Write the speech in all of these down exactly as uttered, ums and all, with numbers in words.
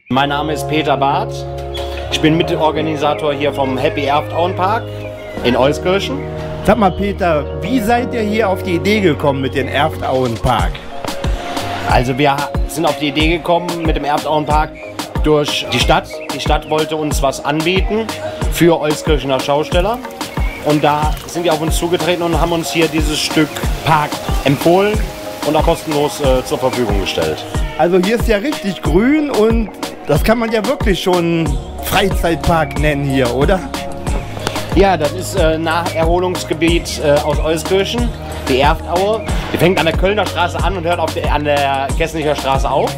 Mein Name ist Peter Barth. Ich bin Mitorganisator hier vom Happy Erftauenpark in Euskirchen. Sag mal Peter, wie seid ihr hier auf die Idee gekommen mit dem Erftauenpark? Also wir sind auf die Idee gekommen mit dem Erftauenpark durch die Stadt. Die Stadt wollte uns was anbieten für Euskirchener Schausteller. Und da sind wir auf uns zugetreten und haben uns hier dieses Stück Park empfohlen und auch kostenlos äh, zur Verfügung gestellt. Also hier ist ja richtig grün und das kann man ja wirklich schon Freizeitpark nennen hier, oder? Ja, das ist äh, ein Naherholungsgebiet äh, aus Euskirchen, die Erftaue. Die fängt an der Kölner Straße an und hört auf der, an der Kessnicher Straße auf.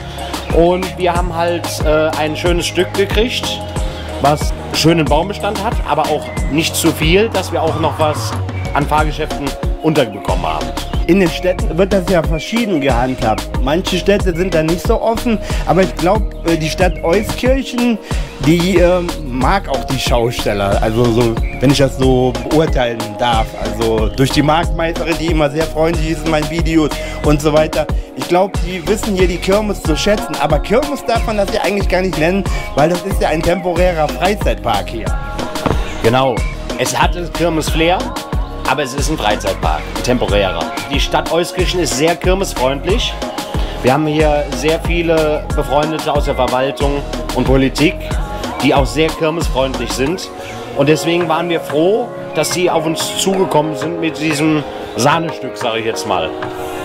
Und wir haben halt äh, ein schönes Stück gekriegt, was schönen Baumbestand hat, aber auch nicht zu viel, dass wir auch noch was an Fahrgeschäften unterbekommen haben. In den Städten wird das ja verschieden gehandhabt. Manche Städte sind da nicht so offen, aber ich glaube, die Stadt Euskirchen, die äh, mag auch die Schausteller. Also so, wenn ich das so beurteilen darf. Also durch die Marktmeisterin, die immer sehr freundlich ist in meinen Videos und so weiter. Ich glaube, die wissen hier die Kirmes zu schätzen. Aber Kirmes darf man das ja eigentlich gar nicht nennen, weil das ist ja ein temporärer Freizeitpark hier. Genau, es hat Kirmes-Flair. Aber es ist ein Freizeitpark, ein temporärer. Die Stadt Euskirchen ist sehr kirmesfreundlich. Wir haben hier sehr viele Befreundete aus der Verwaltung und Politik, die auch sehr kirmesfreundlich sind. Und deswegen waren wir froh, dass sie auf uns zugekommen sind mit diesem Sahnestück, sage ich jetzt mal.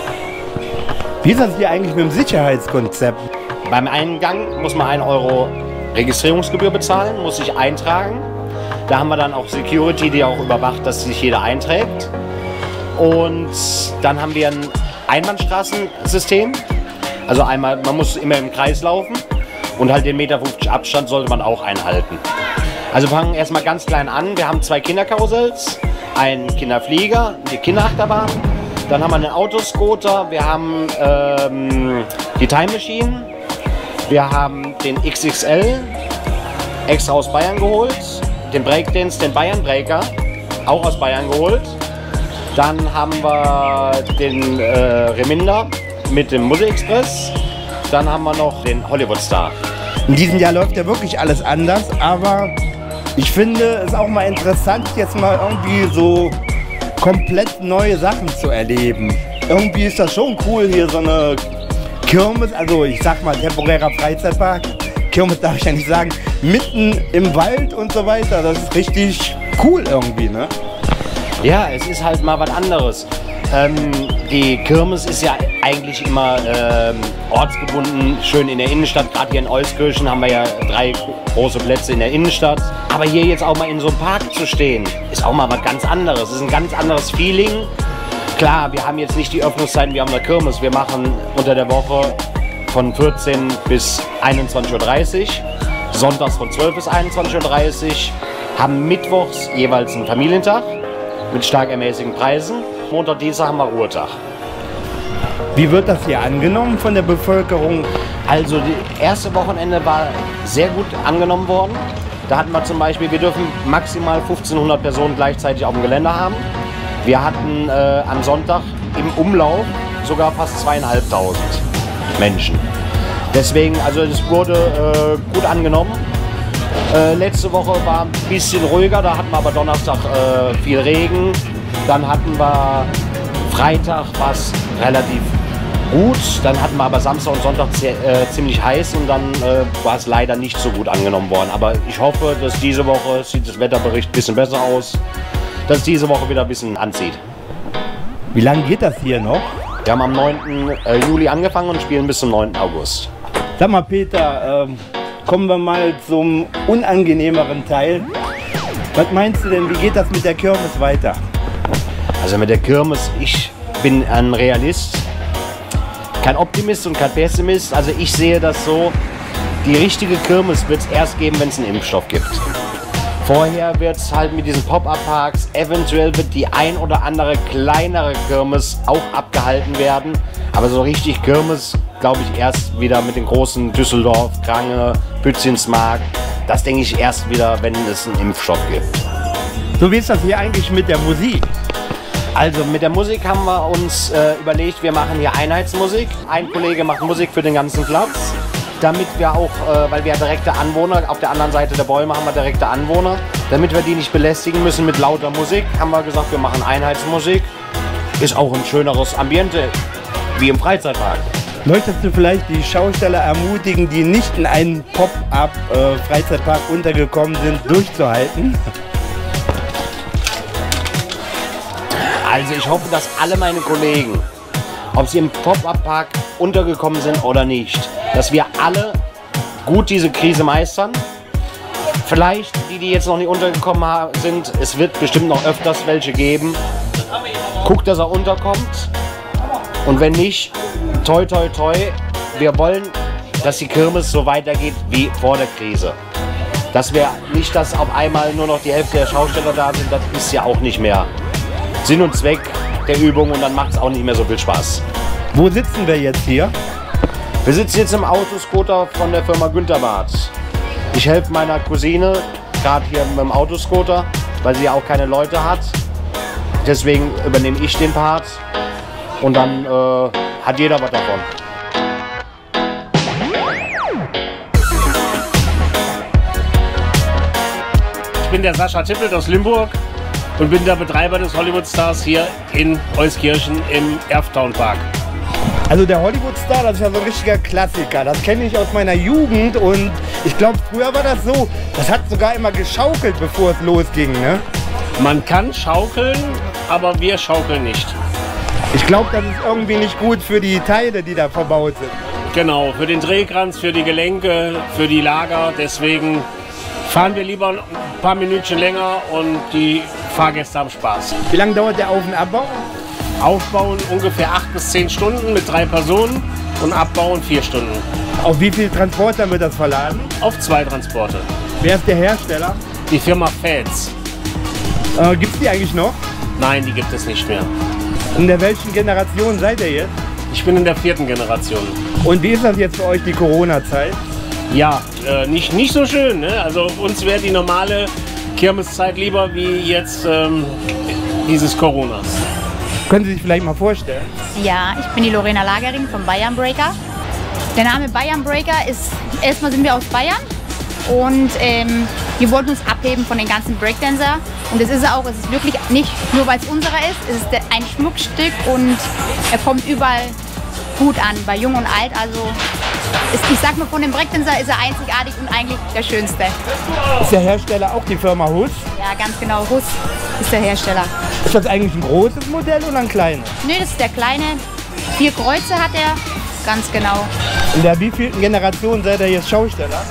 Wie ist das hier eigentlich mit dem Sicherheitskonzept? Beim Eingang muss man einen Euro Registrierungsgebühr bezahlen, muss sich eintragen. Da haben wir dann auch Security, die auch überwacht, dass sich jeder einträgt. Und dann haben wir ein Einbahnstraßensystem. Also einmal, man muss immer im Kreis laufen und halt den Meter fünfzig Abstand sollte man auch einhalten. Also wir fangen erstmal ganz klein an. Wir haben zwei Kinderkarussells, einen Kinderflieger, die Kinderachterbahn. Dann haben wir einen Autoscooter, wir haben ähm, die Time Machine, wir haben den X X L, extra aus Bayern geholt. Den Breakdance, den Bayern Breaker, auch aus Bayern geholt. Dann haben wir den äh, Reminder mit dem Musse Express. Dann haben wir noch den Hollywood Star. In diesem Jahr läuft ja wirklich alles anders, aber ich finde es auch mal interessant, jetzt mal irgendwie so komplett neue Sachen zu erleben. Irgendwie ist das schon cool, hier so eine Kirmes, also ich sag mal temporärer Freizeitpark. Kirmes darf ich ja nicht sagen, mitten im Wald und so weiter. Das ist richtig cool irgendwie, ne? Ja, es ist halt mal was anderes. Ähm, die Kirmes ist ja eigentlich immer ähm, ortsgebunden, schön in der Innenstadt. Gerade hier in Euskirchen haben wir ja drei große Plätze in der Innenstadt. Aber hier jetzt auch mal in so einem Park zu stehen, ist auch mal was ganz anderes. Es ist ein ganz anderes Feeling. Klar, wir haben jetzt nicht die Öffnungszeiten wie an der Kirmes. Wir machen unter der Woche von vierzehn bis einundzwanzig Uhr dreißig, sonntags von zwölf bis einundzwanzig Uhr dreißig, haben mittwochs jeweils einen Familientag mit stark ermäßigen Preisen. Montag, Dienstag haben wir Ruhetag. Wie wird das hier angenommen von der Bevölkerung? Also das erste Wochenende war sehr gut angenommen worden. Da hatten wir zum Beispiel, wir dürfen maximal fünfzehnhundert Personen gleichzeitig auf dem Gelände haben. Wir hatten äh, am Sonntag im Umlauf sogar fast zweieinhalbtausend Menschen. Deswegen, also es wurde äh, gut angenommen. Äh, letzte Woche war ein bisschen ruhiger, da hatten wir aber Donnerstag äh, viel Regen. Dann hatten wir Freitag was relativ gut. Dann hatten wir aber Samstag und Sonntag äh, ziemlich heiß und dann äh, war es leider nicht so gut angenommen worden. Aber ich hoffe, dass diese Woche, sieht das Wetterbericht ein bisschen besser aus, dass diese Woche wieder ein bisschen anzieht. Wie lange geht das hier noch? Wir haben am neunten Juli angefangen und spielen bis zum neunten August. Sag mal Peter, ähm, kommen wir mal zum unangenehmeren Teil. Was meinst du denn, wie geht das mit der Kirmes weiter? Also mit der Kirmes, ich bin ein Realist, kein Optimist und kein Pessimist. Also ich sehe das so, die richtige Kirmes wird es erst geben, wenn es einen Impfstoff gibt. Vorher wird es halt mit diesen Pop-Up-Parks, eventuell wird die ein oder andere kleinere Kirmes auch abgehalten werden. Aber so richtig Kirmes, glaube ich, erst wieder mit den großen Düsseldorf, Krange, Pützinsmarkt. Das denke ich erst wieder, wenn es einen Impfstoff gibt. So, wie ist das hier eigentlich mit der Musik? Also mit der Musik haben wir uns äh, überlegt, wir machen hier Einheitsmusik. Ein Kollege macht Musik für den ganzen Platz. damit wir auch, äh, weil wir ja direkte Anwohner, auf der anderen Seite der Bäume haben wir direkte Anwohner, damit wir die nicht belästigen müssen mit lauter Musik, haben wir gesagt, wir machen Einheitsmusik. Ist auch ein schöneres Ambiente, wie im Freizeitpark. Möchtest du vielleicht die Schausteller ermutigen, die nicht in einem Pop-up-Freizeitpark untergekommen sind, durchzuhalten? Also ich hoffe, dass alle meine Kollegen, ob sie im Pop-up-Park untergekommen sind oder nicht, dass wir alle gut diese Krise meistern. Vielleicht die, die jetzt noch nicht untergekommen sind, es wird bestimmt noch öfters welche geben. Guckt, dass er unterkommt. Und wenn nicht, toi toi toi, wir wollen, dass die Kirmes so weitergeht wie vor der Krise. Dass wir nicht, dass auf einmal nur noch die Hälfte der Schausteller da sind, das ist ja auch nicht mehr Sinn und Zweck der Übung und dann macht es auch nicht mehr so viel Spaß. Wo sitzen wir jetzt hier? Wir sitzen jetzt im Autoscooter von der Firma Günterbart. Ich helfe meiner Cousine gerade hier mit dem Autoscooter, weil sie ja auch keine Leute hat. Deswegen übernehme ich den Part und dann äh, hat jeder was davon. Ich bin der Sascha Tippelt aus Limburg und bin der Betreiber des Hollywood Stars hier in Euskirchen im Erftown Park. Also der Hollywood Star, das ist ja so ein richtiger Klassiker. Das kenne ich aus meiner Jugend und ich glaube, früher war das so, das hat sogar immer geschaukelt, bevor es losging, ne? Man kann schaukeln, aber wir schaukeln nicht. Ich glaube, das ist irgendwie nicht gut für die Teile, die da verbaut sind. Genau, für den Drehkranz, für die Gelenke, für die Lager. Deswegen fahren wir lieber ein paar Minütchen länger und die Fahrgäste haben Spaß. Wie lange dauert der Auf- und Abbau? Aufbauen ungefähr acht bis zehn Stunden mit drei Personen und abbauen vier Stunden. Auf wie viele Transporter wird das verladen? Auf zwei Transporte. Wer ist der Hersteller? Die Firma Fels. Äh, Gibt es die eigentlich noch? Nein, die gibt es nicht mehr. In der welchen Generation seid ihr jetzt? Ich bin in der vierten Generation. Und wie ist das jetzt für euch, die Corona-Zeit? Ja, äh, nicht, nicht so schön. Ne? Also uns wäre die normale Kirmeszeit lieber wie jetzt ähm, dieses Coronas. Können Sie sich vielleicht mal vorstellen? Ja, ich bin die Lorena Lagering von Bayern Breaker. Der Name Bayern Breaker ist, erstmal sind wir aus Bayern und ähm, wir wollten uns abheben von den ganzen Breakdancer. Und das ist er auch, es ist wirklich nicht nur, weil es unserer ist, es ist ein Schmuckstück und er kommt überall gut an, bei Jung und Alt. Also ist, ich sag mal, von dem Breakdancer ist er einzigartig und eigentlich der schönste. Ist der Hersteller auch die Firma Huss? Ja, ganz genau, Huss ist der Hersteller. Ist das eigentlich ein großes Modell oder ein kleines? Nee, das ist der kleine. Vier Kreuze hat er, ganz genau. In der wievielten Generation seid ihr jetzt Schausteller?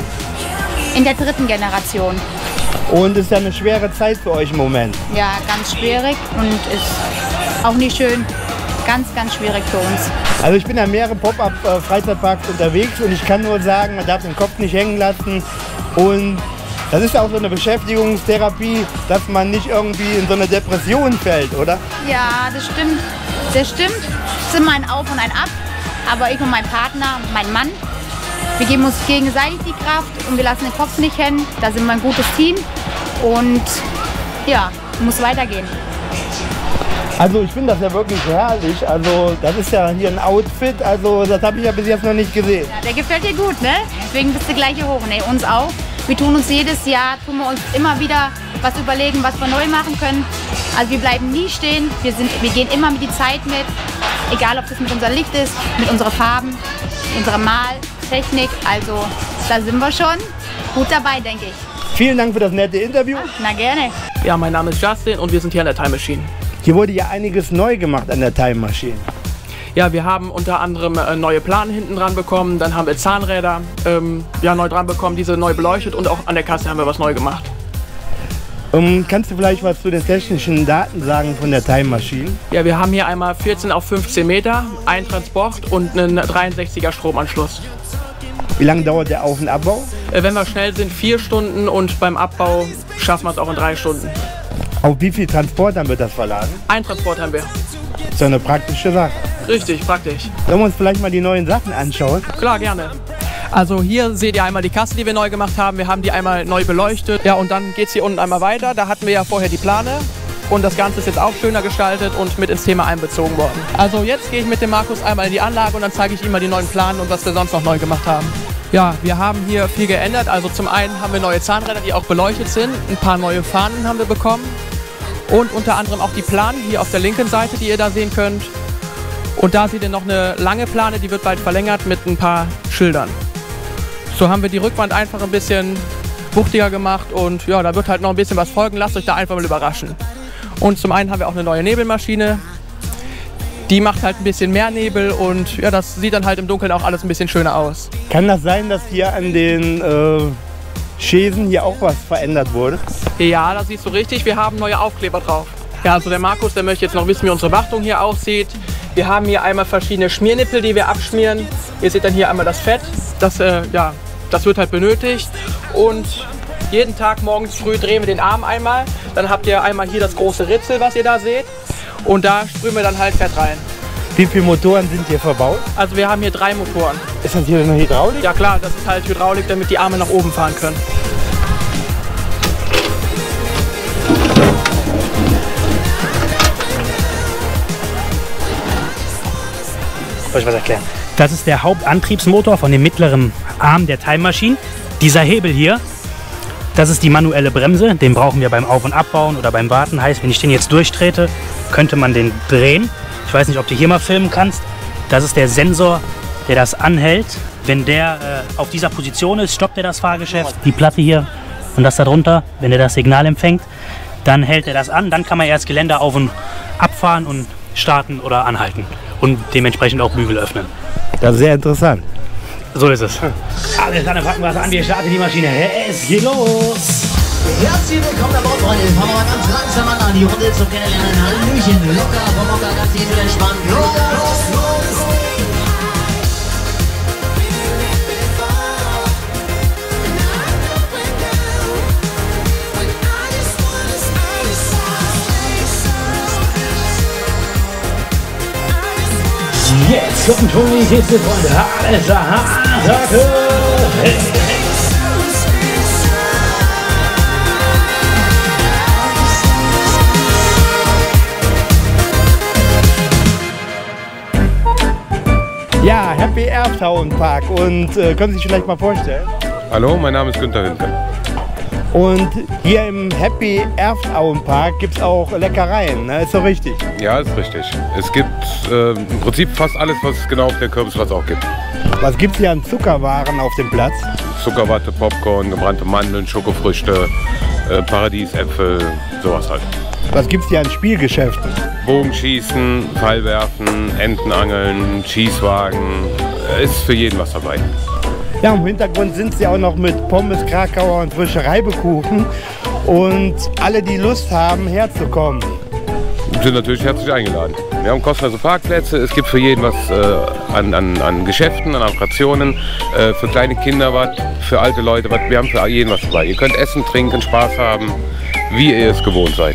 In der dritten Generation. Und ist ja eine schwere Zeit für euch im Moment. Ja, ganz schwierig und ist auch nicht schön. Ganz, ganz schwierig für uns. Also ich bin an mehreren Pop-up-Freizeitparks unterwegs und ich kann nur sagen, man darf den Kopf nicht hängen lassen. Und das ist ja auch so eine Beschäftigungstherapie, dass man nicht irgendwie in so eine Depression fällt, oder? Ja, das stimmt. Das stimmt. Es ist immer ein Auf und ein Ab. Aber ich und mein Partner, mein Mann, wir geben uns gegenseitig die Kraft und wir lassen den Kopf nicht hängen. Da sind wir ein gutes Team und ja, muss weitergehen. Also ich finde das ja wirklich herrlich. Also das ist ja hier ein Outfit, also das habe ich ja bis jetzt noch nicht gesehen. Ja, der gefällt dir gut, ne? Deswegen bist du gleich hier hoch. Ne, uns auch. Wir tun uns jedes Jahr, tun wir uns immer wieder was überlegen, was wir neu machen können. Also wir bleiben nie stehen, wir, sind, wir gehen immer mit die Zeit mit. Egal, ob das mit unserem Licht ist, mit unseren Farben, mit unserer Maltechnik. Also da sind wir schon gut dabei, denke ich. Vielen Dank für das nette Interview. Na gerne. Ja, mein Name ist Justin und wir sind hier an der Time Machine. Hier wurde ja einiges neu gemacht an der Time Machine. Ja, wir haben unter anderem äh, neue Planen hinten dran bekommen, dann haben wir Zahnräder ähm, ja, neu dran bekommen, diese neu beleuchtet und auch an der Kasse haben wir was neu gemacht. Um, kannst du vielleicht was zu den technischen Daten sagen von der Time Machine? Ja, wir haben hier einmal vierzehn auf fünfzehn Meter, ein Transport und einen dreiundsechziger Stromanschluss. Wie lange dauert der Auf- und Abbau? Äh, wenn wir schnell sind, vier Stunden und beim Abbau schaffen wir es auch in drei Stunden. Auf wie viel Transportern wird das verladen? Ein Transport haben wir. Das ist ja eine praktische Sache. Richtig, praktisch. Sollen wir uns vielleicht mal die neuen Sachen anschauen? Klar, gerne. Also hier seht ihr einmal die Kasse, die wir neu gemacht haben. Wir haben die einmal neu beleuchtet. Ja, und dann geht es hier unten einmal weiter. Da hatten wir ja vorher die Plane. und das Ganze ist jetzt auch schöner gestaltet und mit ins Thema einbezogen worden. Also jetzt gehe ich mit dem Markus einmal in die Anlage und dann zeige ich ihm mal die neuen Pläne und was wir sonst noch neu gemacht haben. Ja, wir haben hier viel geändert. Also zum einen haben wir neue Zahnräder, die auch beleuchtet sind. Ein paar neue Fahnen haben wir bekommen. Und unter anderem auch die Plane hier auf der linken Seite, die ihr da sehen könnt. Und da seht ihr noch eine lange Plane, die wird bald verlängert mit ein paar Schildern. So haben wir die Rückwand einfach ein bisschen wuchtiger gemacht und ja, da wird halt noch ein bisschen was folgen. Lasst euch da einfach mal überraschen. Und zum einen haben wir auch eine neue Nebelmaschine. Die macht halt ein bisschen mehr Nebel und ja, das sieht dann halt im Dunkeln auch alles ein bisschen schöner aus. Kann das sein, dass hier an den äh, Schäsen hier auch was verändert wurde? Ja, das siehst du richtig. Wir haben neue Aufkleber drauf. Ja, also der Markus, der möchte jetzt noch wissen, wie unsere Wartung hier aussieht. Wir haben hier einmal verschiedene Schmiernippel, die wir abschmieren. Ihr seht dann hier einmal das Fett. Das, äh, ja, das wird halt benötigt. Und jeden Tag morgens früh drehen wir den Arm einmal. Dann habt ihr einmal hier das große Ritzel, was ihr da seht. Und da sprühen wir dann halt Fett rein. Wie viele Motoren sind hier verbaut? Also wir haben hier drei Motoren. Ist das hier eine Hydraulik? Ja klar, das ist halt Hydraulik, damit die Arme nach oben fahren können. Soll ich was erklären? Das ist der Hauptantriebsmotor von dem mittleren Arm der Time Machine. Dieser Hebel hier, das ist die manuelle Bremse. Den brauchen wir beim Auf- und Abbauen oder beim Warten. Heißt, wenn ich den jetzt durchtrete, könnte man den drehen. Ich weiß nicht, ob du hier mal filmen kannst. Das ist der Sensor, der das anhält. Wenn der äh, auf dieser Position ist, stoppt er das Fahrgeschäft. Die Platte hier und das da drunter, wenn er das Signal empfängt, dann hält er das an. Dann kann man erst Geländer auf- und abfahren und starten oder anhalten. Und dementsprechend auch Bügel öffnen. Das ist sehr interessant. So ist es. Alles klar, dann packen wir es an. Wir starten die Maschine. Es geht los. Herzlich willkommen an Bord, Freunde. Fangen wir mal ganz langsam an, die Runde zum Kennenlernen. Hallöchen, locker, vom Hocker, ganz tief und entspannt. Los, los, los. Jetzt kommt Toni Kiste, Freunde. Alles klar, Attacke. Hey. Ja, Happy Earthtown Park und äh, können Sie sich vielleicht mal vorstellen? Hallo, mein Name ist Günther Winter. Und hier im Happy Earthtown Park gibt es auch Leckereien, ne? Ist doch richtig? Ja, ist richtig. Es gibt äh, im Prinzip fast alles, was es genau auf der Kürbisstraße auch gibt. Was gibt es hier an Zuckerwaren auf dem Platz? Zuckerwatte, Popcorn, gebrannte Mandeln, Schokofrüchte, äh, Paradiesäpfel, sowas halt. Was gibt es hier an Spielgeschäften? Bogenschießen, Pfeilwerfen, Entenangeln, Schießwagen, äh, ist für jeden was dabei. Ja, im Hintergrund sind sie auch noch mit Pommes, Krakauer und frische Reibekuchen. Und alle, die Lust haben, herzukommen. Sind natürlich herzlich eingeladen. Wir haben kostenlose Parkplätze, es gibt für jeden was äh, an, an, an Geschäften, an Attraktionen, äh, für kleine Kinder was, für alte Leute was. Wir haben für jeden was dabei. Ihr könnt essen, trinken, Spaß haben, wie ihr es gewohnt seid.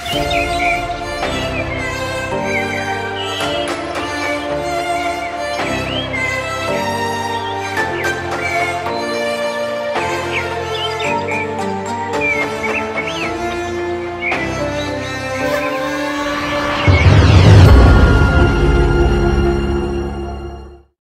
Musik